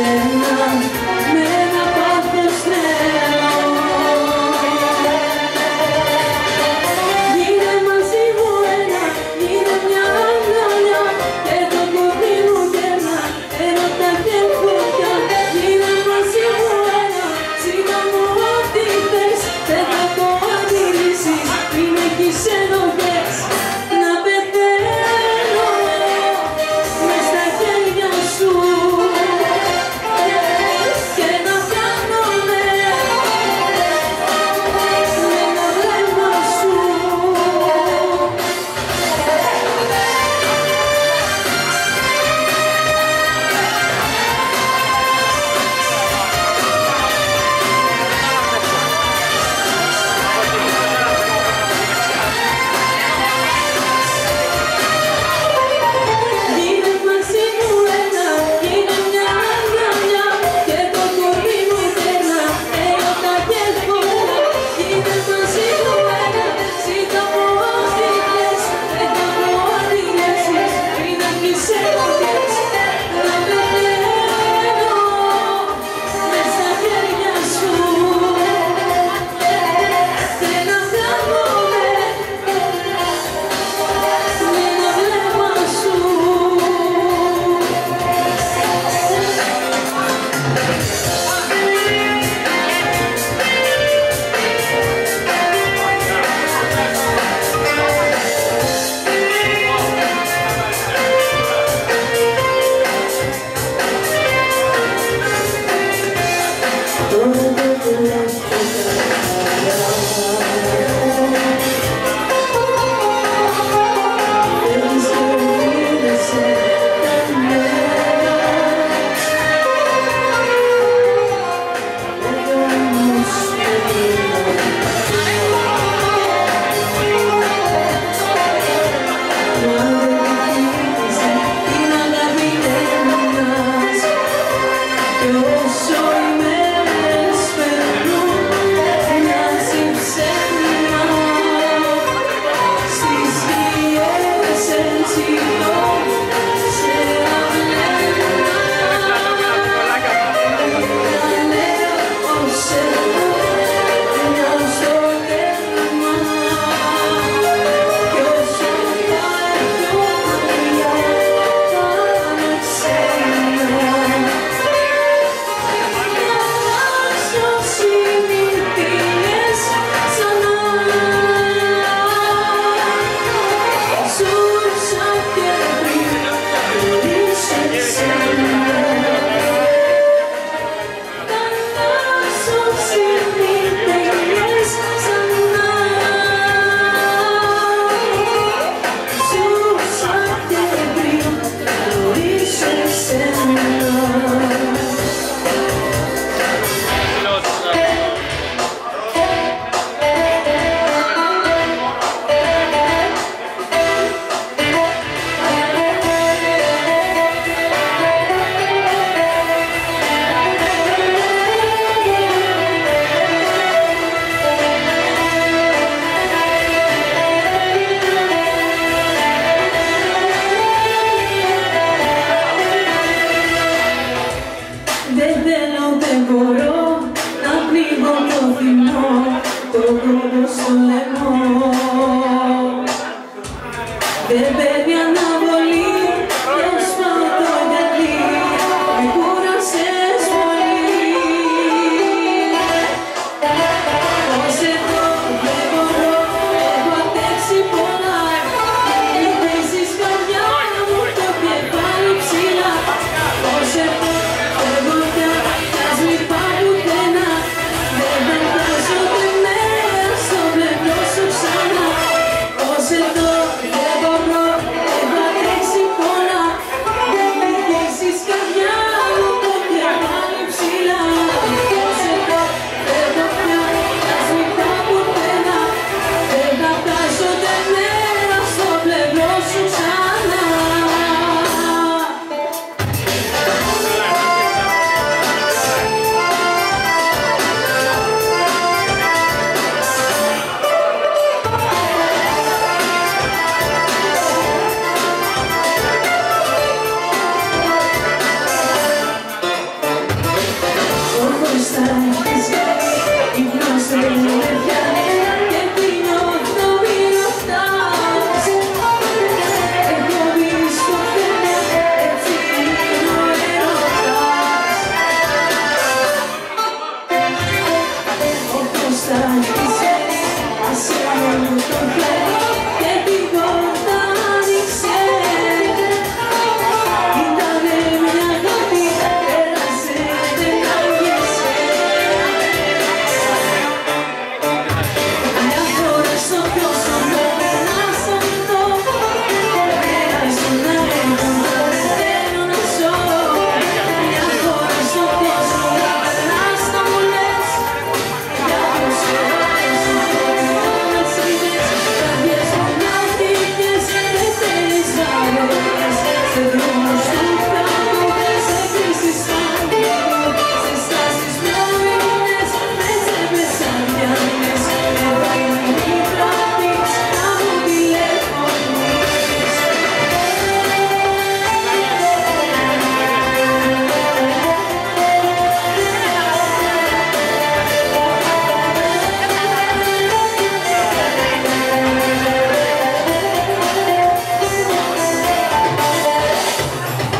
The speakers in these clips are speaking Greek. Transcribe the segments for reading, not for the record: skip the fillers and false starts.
σένα με ένα πάθος τρελό. Γίνε μαζί μου ένα, γίνε μια αγκαλιά και το κορμί μου γερνά, έρωτα και φωτιά. Γίνε μαζί μου ένα, ζήτα μου ό,τι θες, δεν θα το αντιλήσεις, μην έχεις ενοχές. Να πεθαίνω μες στα χέρια σου.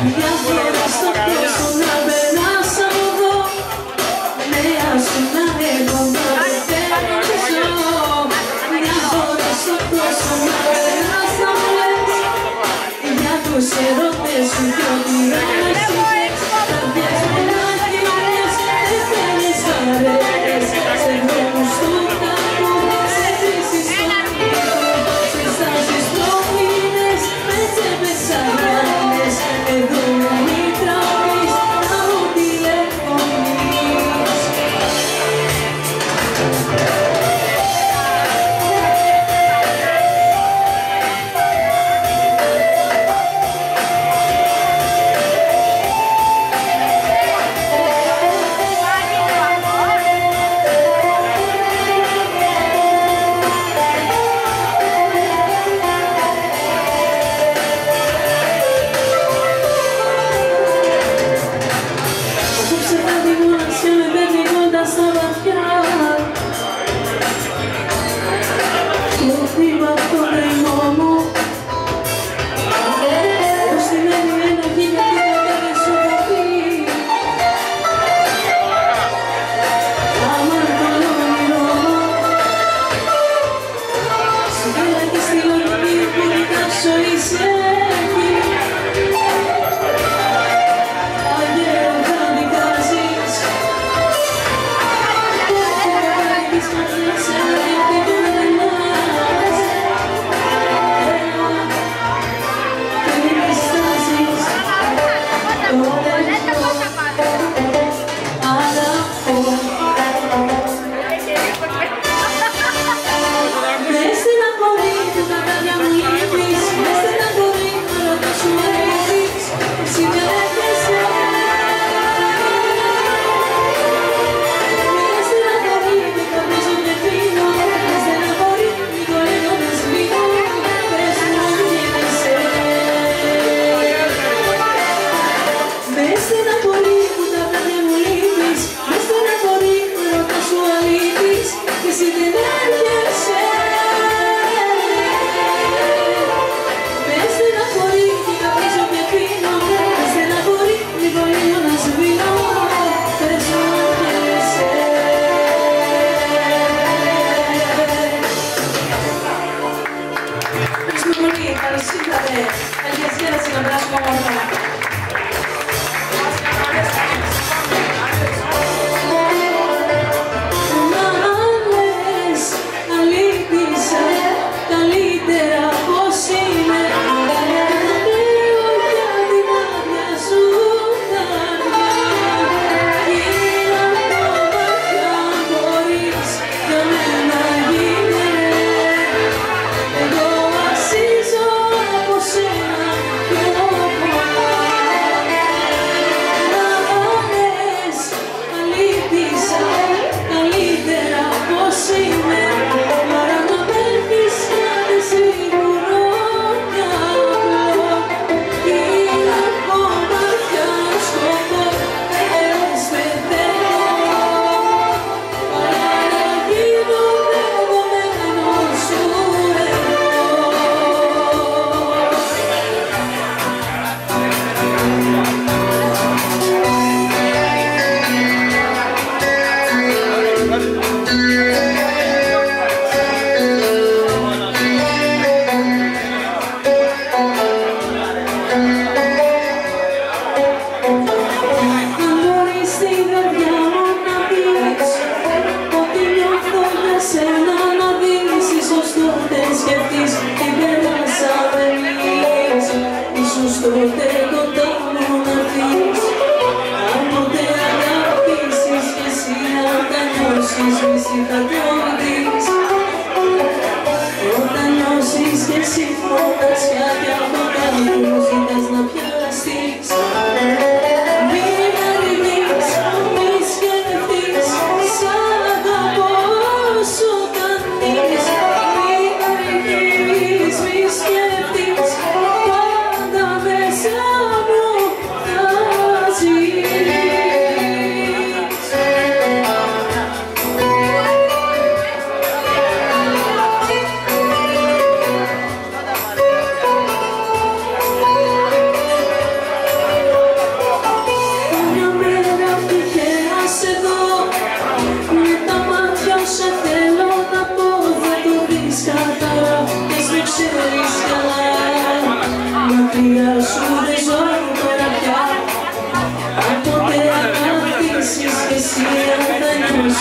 Μια φορά στο κόσμο να περνάς από εδώ, νέα σου να έχω πάρει θέλω να ζω. Μια φορά στο κόσμο να περνάς να μου λες για τους ερωτές σου κι ό,τι άλλες είχες. Καρδιές μελαγγιές, εθέλες βαρές, σε δρόμους του τάπου, σε κρίσεις των μύθων, σε στάσεις προμήνες, με τσέπες αγράνες, εδώ να μην τραβείς, να μου τηλεφωνείς.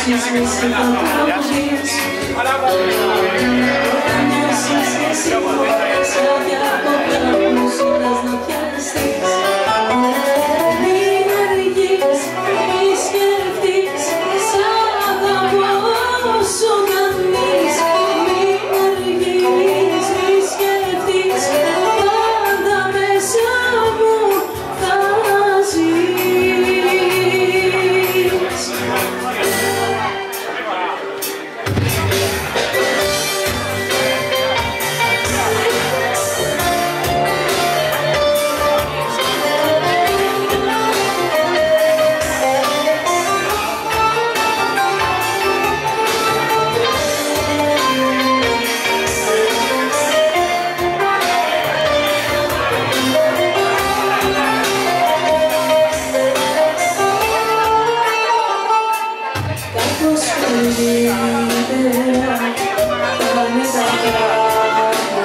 έχεις μίσει θα προβείς. Όταν νιώσεις εσύ μπορείς άδεια το πλάνο σου να πιαστείς. Μην αργείς, μη σκεφτείς, σ' αγαπώ όσο κάνεις. Μην αργείς, μη σκεφτείς, πάντα μέσα μου θα ζεις. Κάπως καλύτερα κάνε τα πράγματα,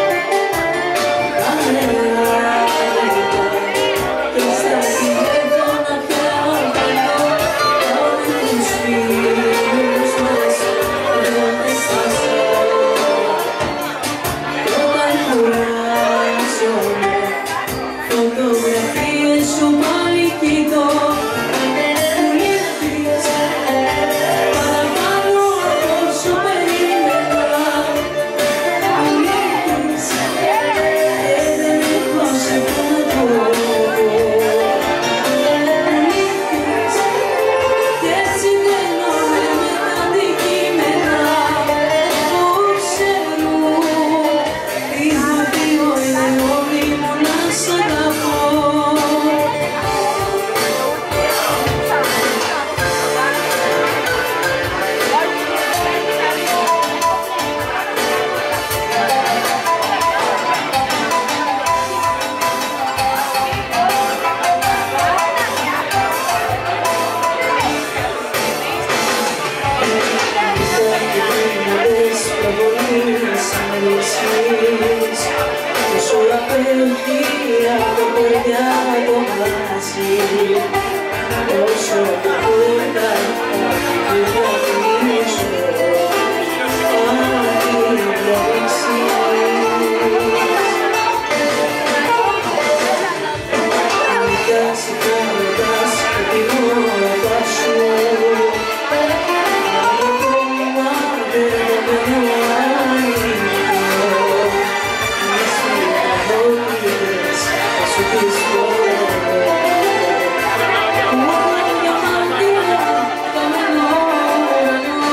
κάνε άλλα και στα τηλέφωνα πια καλώ. Κάνε τους φίλους μας, δεν αισθάσαι. Κι όταν κουράζομαι, φωτογραφίες σου πάλι κοιτώ. Όσο απέχει από παιδιά το μάζι, όσο απέχει από πίσω, πάλι λέξεις. Ρωτάς, ρωτάς τη μόρα σου, ακόμα δεν το περνάει. Σου πεις μόνο για μαρτυρά καμένο ουρανό.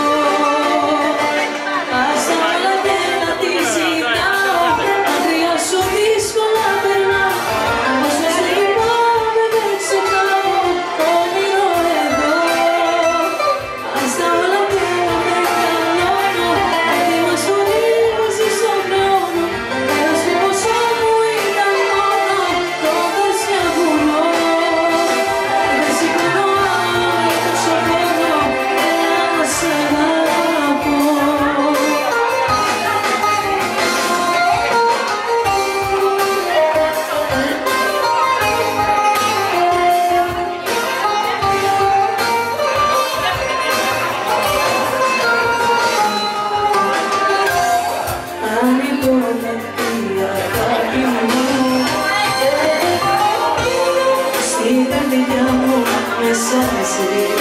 Ας τα όλα και να τη ζητάω, μακριά σου δύσκολα περνάω. Όσες λυπάμαι δεν ξεχνάω, όνειρο εδώ. Ας τα όλα και να με καλώνω, γιατί μας οδήγησε στον χρόνο. Πέρας του ποσό μου ήταν μόνο τότε σε βουνό. Δεν σηκώνω άλλο τόσο χρόνο, έλα να σ' αγαπώ. Αν υποταχθεί αγάπη μου στην καρδιά μου μέσα εσύ.